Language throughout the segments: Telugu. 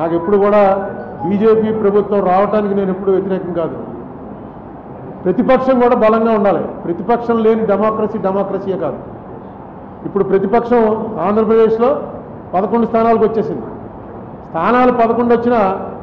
నాకు ఎప్పుడు కూడా బీజేపీ ప్రభుత్వం రావడానికి నేను ఎప్పుడు వ్యతిరేకం కాదు. ప్రతిపక్షం కూడా బలంగా ఉండాలి. ప్రతిపక్షం లేని డెమోక్రసీయే కాదు. ఇప్పుడు ప్రతిపక్షం ఆంధ్రప్రదేశ్లో 11 స్థానాలకు వచ్చేసింది. స్థానాలు 11 వచ్చినా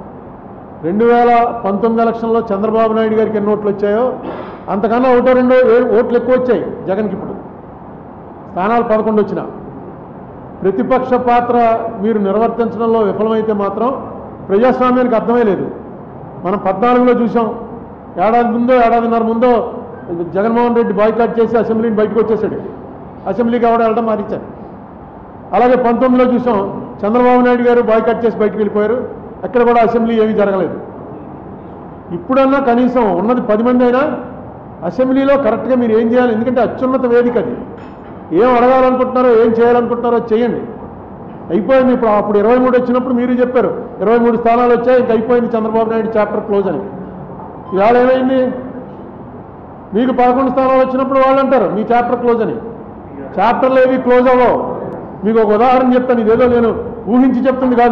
2019 ఎలక్షన్లో చంద్రబాబు నాయుడు గారికి ఎన్ని ఓట్లు వచ్చాయో అంతకన్నా 1-2 ఓట్లు ఎక్కువ వచ్చాయి జగన్కి. ఇప్పుడు స్థానాలు 11 వచ్చినా ప్రతిపక్ష పాత్ర మీరు నిర్వర్తించడంలో విఫలమైతే మాత్రం ప్రజాస్వామ్యానికి అర్థమే లేదు. మనం 14లో చూసాం. ఏడాదిన్నర ముందో జగన్మోహన్ రెడ్డి బాయ్కాట్ చేసి అసెంబ్లీని బయటకు వచ్చేసాడు. అసెంబ్లీకి వెళ్ళడం మారించారు. అలాగే 19లో చూసాం. చంద్రబాబు నాయుడు గారు బాయ్కాట్ చేసి బయటకు వెళ్ళిపోయారు. అక్కడ కూడా అసెంబ్లీ ఏమీ జరగలేదు. ఇప్పుడన్నా కనీసం ఉన్నది 10 మంది అయినా అసెంబ్లీలో కరెక్ట్గా మీరు ఏం చేయాలి. ఎందుకంటే అత్యున్నత వేదిక అది. ఏం అడగాలనుకుంటున్నారో ఏం చేయాలనుకుంటున్నారో చేయండి. అయిపోయింది. అప్పుడు 23 వచ్చినప్పుడు మీరు చెప్పారు 23 స్థానాలు వచ్చాయి, ఇంక అయిపోయింది చంద్రబాబు నాయుడు చాప్టర్ క్లోజ్ అని. ఇవాళ ఏమైంది? మీకు 11 స్థానాలు వచ్చినప్పుడు వాళ్ళు అంటారు మీ చాప్టర్ క్లోజ్ అని. చాప్టర్లు ఏవి క్లోజ్ అవ్వవు. మీకు ఒక ఉదాహరణ చెప్తాను. ఇదేదో నేను ఊహించి చెప్తుంది కాదు.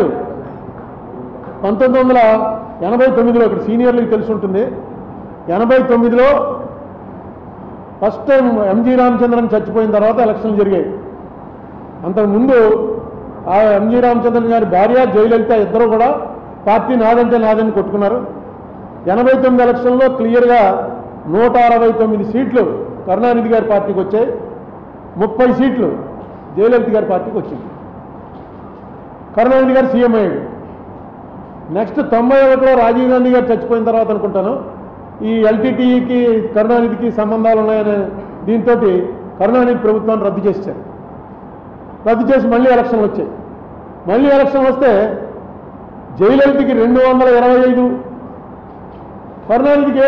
1989లో ఇక్కడ సీనియర్లకు తెలిసి ఉంటుంది. 89లో ఫస్ట్ టైం ఎంజీ రామచంద్రన్ చచ్చిపోయిన తర్వాత ఎలక్షన్లు జరిగాయి. అంతకుముందు ఆ ఎంజీ రామచంద్రన్ గారి భార్య జయలలిత ఇద్దరు కూడా పార్టీ నాదంటే నాదని కొట్టుకున్నారు. 89 ఎలక్షన్లో క్లియర్గా 169 సీట్లు కరుణానిధి గారి పార్టీకి వచ్చాయి. 30 సీట్లు జయలలిత గారి పార్టీకి వచ్చింది. కరుణానిధి గారు సీఎం అయ్యాడు. నెక్స్ట్ 91లో రాజీవ్ గాంధీ గారు చచ్చిపోయిన తర్వాత అనుకుంటాను ఈ ఎల్టీటీఈకి కరుణానిధికి సంబంధాలు ఉన్నాయనే దీంతో కరుణానిధి ప్రభుత్వాన్ని రద్దు చేశారు. రద్దు చేసి మళ్ళీ ఎలక్షన్లు వచ్చాయి. మళ్ళీ ఎలక్షన్ వస్తే జయలలితకి 225, కరుణానిధికి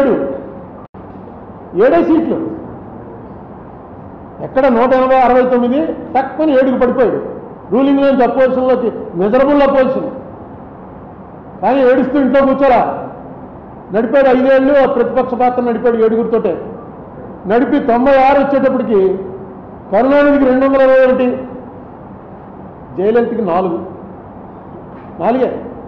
7 సీట్లు. ఎక్కడ 169 తక్కువని 7కి పడిపోయాడు. రూలింగ్ నుంచి అపోజిషన్లోకి మెజరబుల్ అపోజిషన్. కానీ ఏడుస్తూ ఇంట్లో కూర్చోరా. నడిపాడు 5 ఏళ్ళు ప్రతిపక్ష పాత్ర నడిపాడు 7గురితోటే. నడిపి 96 వచ్చేటప్పటికి కరుణానిధికి 221, జయలలితకి 4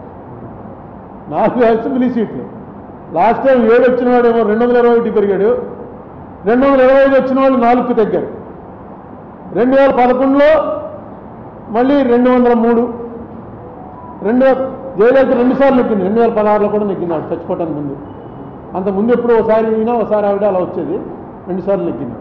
అసెంబ్లీ సీట్లు. లాస్ట్ టైం 7 వచ్చిన వాడేమో 221 పెరిగాడు. 225 వచ్చిన వాళ్ళు 4కు తగ్గారు. 2011లో మళ్ళీ 203. జయలలిత 2 సార్లు నెగ్గింది. 2016లో కూడా నెగ్గింది ఆవిడ చచ్చిపోవటానికి ముందు. అంతకుముందు ఎప్పుడు ఒకసారి ఈయన ఒకసారి ఆవిడ అలా వచ్చేది. 2 సార్లు నెగ్గింది.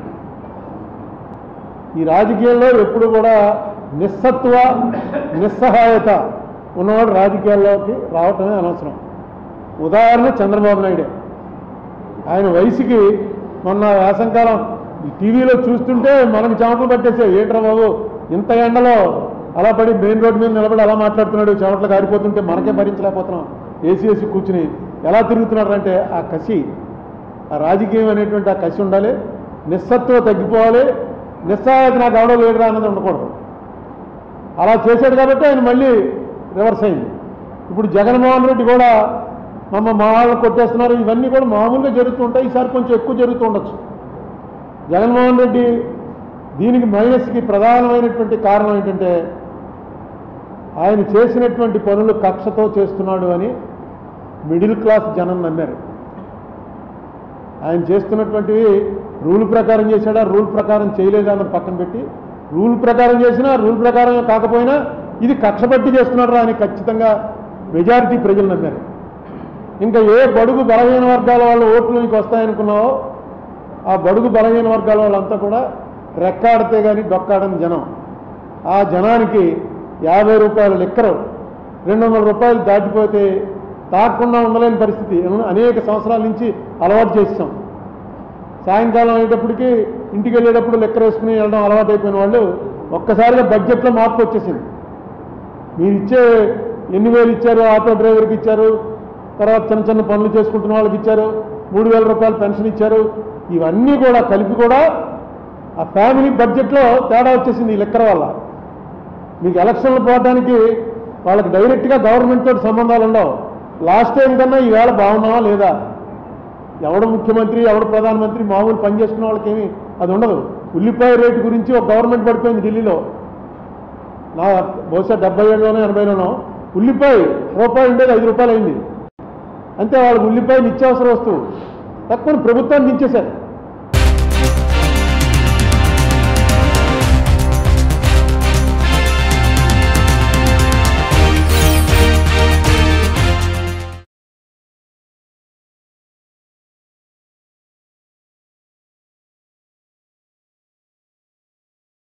ఈ రాజకీయాల్లో ఎప్పుడు కూడా నిస్సత్వ నిస్సహాయత ఉన్నవాడు రాజకీయాల్లోకి రావటమే అనవసరం. ఉదాహరణ చంద్రబాబు నాయుడే. ఆయన వయసుకి మొన్న వేసంకాలం ఈ టీవీలో చూస్తుంటే మనకు చెమటలు పట్టేసాయి. ఏంట్రా బాబు ఇంత ఎండలో అలా పడి మెయిన్ రోడ్డు మీద నిలబడి అలా మాట్లాడుతున్నాడు. చెమటలు కారిపోతుంటే మనకే భరించలేకపోతున్నాం. ఏసీ కూర్చుని ఎలా తిరుగుతున్నాడు అంటే ఆ కసి, ఆ రాజకీయం అనేటువంటి ఆ కసి ఉండాలి. నిస్సత్వం తగ్గిపోవాలి. నిస్సహాయత నాకు అవడం లేదురా అన్నది ఉండకూడదు. అలా చేశాడు కాబట్టి ఆయన మళ్ళీ రివర్స్ అయింది. ఇప్పుడు జగన్మోహన్ రెడ్డి కూడా మా వాళ్ళని కొట్టేస్తున్నారు. ఇవన్నీ కూడా మామూలుగా జరుగుతూ ఉంటాయి. ఈసారి కొంచెం ఎక్కువ జరుగుతూ ఉండొచ్చు. జగన్మోహన్ రెడ్డి దీనికి మైనస్కి ప్రధానమైనటువంటి కారణం ఏంటంటే ఆయన చేసినటువంటి పనులు కక్షతో చేస్తున్నాడు అని మిడిల్ క్లాస్ జనం నమ్మారు. ఆయన చేస్తున్నటువంటివి రూల్ ప్రకారం చేశాడా, రూల్ ప్రకారం చేయలేదా అన్నది పక్కన పెట్టి, రూల్ ప్రకారం చేసినా రూల్ ప్రకారం కాకపోయినా ఇది కక్ష పట్టి చేస్తున్నాడు అని ఖచ్చితంగా మెజారిటీ ప్రజలు నమ్మారు. ఇంకా ఏ బడుగు బలహీన వర్గాల వాళ్ళ ఓట్లు నీకు వస్తాయనుకున్నావో ఆ బడుగు బలహీన వర్గాల వాళ్ళంతా కూడా రెక్కాడితే కానీ డొక్కాడని జనం. ఆ జనానికి 50 రూపాయల లిక్కరు 200 రూపాయలు దాటిపోతే తాకుండా ఉండలేని పరిస్థితి అనేక సంవత్సరాల నుంచి అలవాటు చేస్తాం. సాయంకాలం అయ్యేటప్పటికి ఇంటికి వెళ్ళేటప్పుడు లెక్కర వేసుకుని వెళ్ళడం అలవాటు అయిపోయిన వాళ్ళు ఒక్కసారిగా బడ్జెట్లో మార్పు వచ్చేసింది. మీరు ఇచ్చే ఎన్ని వేలు ఇచ్చారు, ఆటో డ్రైవర్కి ఇచ్చారు, తర్వాత చిన్న చిన్న పనులు చేసుకుంటున్న వాళ్ళకి ఇచ్చారు, 3000 రూపాయలు పెన్షన్ ఇచ్చారు, ఇవన్నీ కూడా కలిపి కూడా ఆ ఫ్యామిలీ బడ్జెట్లో తేడా వచ్చేసింది ఈ లెక్కర వల్ల. మీకు ఎలక్షన్లు పోవడానికి వాళ్ళకి డైరెక్ట్గా గవర్నమెంట్ తోటి సంబంధాలు ఉండవు. లాస్ట్ టైం కన్నా ఈవేళ బాగున్నావా లేదా, ఎవడు ముఖ్యమంత్రి ఎవడు ప్రధానమంత్రి మామూలు పని చేసుకున్న వాళ్ళకేమీ అది ఉండదు. ఉల్లిపాయ రేటు గురించి ఒక గవర్నమెంట్ పడిపోయింది ఢిల్లీలో. బహుశా 77లోనో 80లోనో ఉల్లిపాయ రూపాయి ఉండేది 5 రూపాయలు అయింది. అంతే వాళ్ళకి ఉల్లిపాయ నిత్యావసర వస్తువు తక్కువ ప్రభుత్వాన్ని దించేశారు.